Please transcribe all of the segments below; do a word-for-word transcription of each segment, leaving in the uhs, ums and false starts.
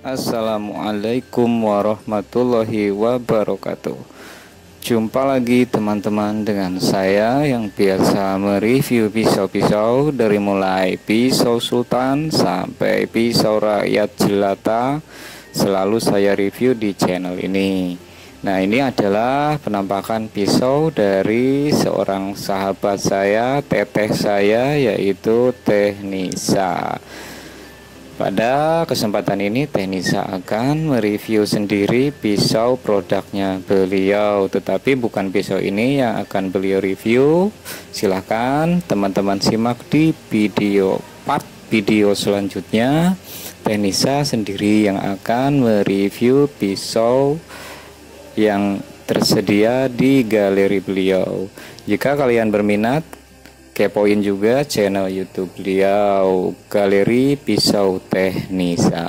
Assalamualaikum warahmatullahi wabarakatuh. Jumpa lagi teman-teman dengan saya yang biasa mereview pisau-pisau dari mulai pisau sultan sampai pisau rakyat jelata. Selalu saya review di channel ini. Nah, ini adalah penampakan pisau dari seorang sahabat saya, teteh saya, yaitu Teh Nisa. Pada kesempatan ini Teh Nisa akan mereview sendiri pisau produknya beliau, tetapi bukan pisau ini yang akan beliau review. Silahkan teman-teman simak di video part video selanjutnya. Teh Nisa sendiri yang akan mereview pisau yang tersedia di galeri beliau. Jika kalian berminat, kepoin juga channel YouTube beliau, Galeri Pisau Teh Nisa.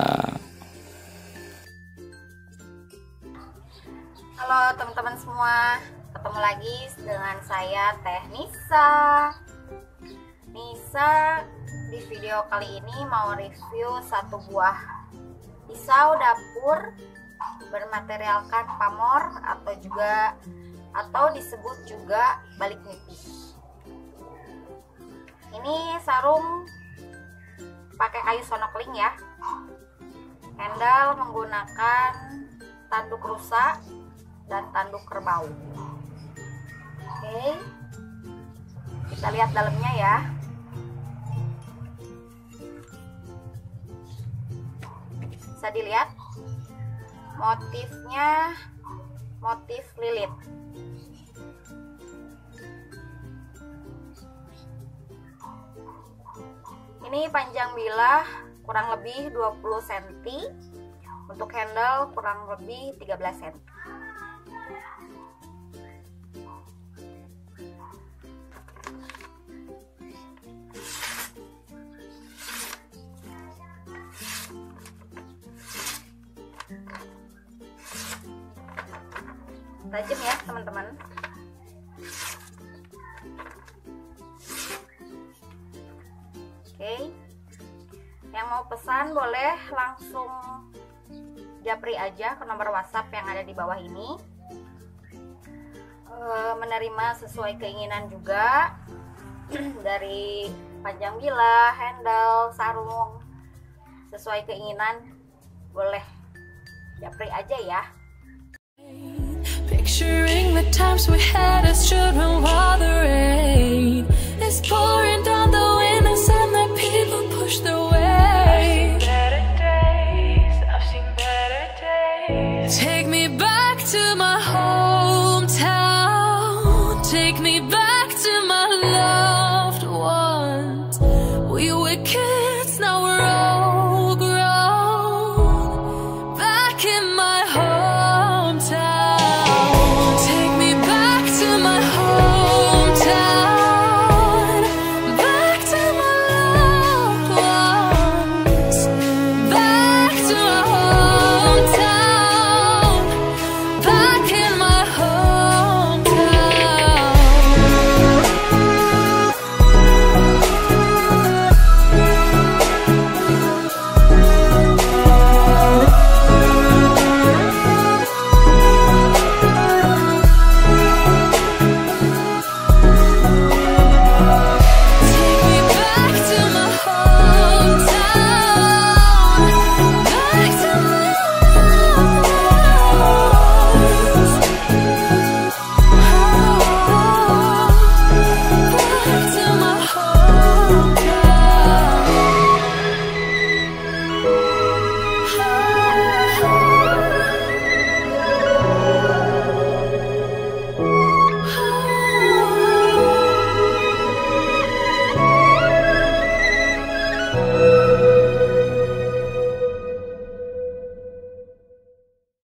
Halo teman-teman semua, ketemu lagi dengan saya Teh Nisa. Nisa di video kali ini mau review satu buah pisau dapur bermaterialkan pamor atau juga atau disebut juga balik nipis. Ini sarung pakai kayu sonokling ya. Handle menggunakan tanduk rusa dan tanduk kerbau. Oke, kita lihat dalamnya ya. Bisa dilihat motifnya, motif lilit. Ini panjang bilah kurang lebih dua puluh sentimeter, untuk handle kurang lebih tiga belas sentimeter. Tajam ya teman-teman. Oke, yang mau pesan boleh langsung japri aja ke nomor WhatsApp yang ada di bawah ini. E, menerima sesuai keinginan juga dari panjang bilah, handle, sarung, sesuai keinginan boleh japri aja ya. Picturing the times we had as children while the rain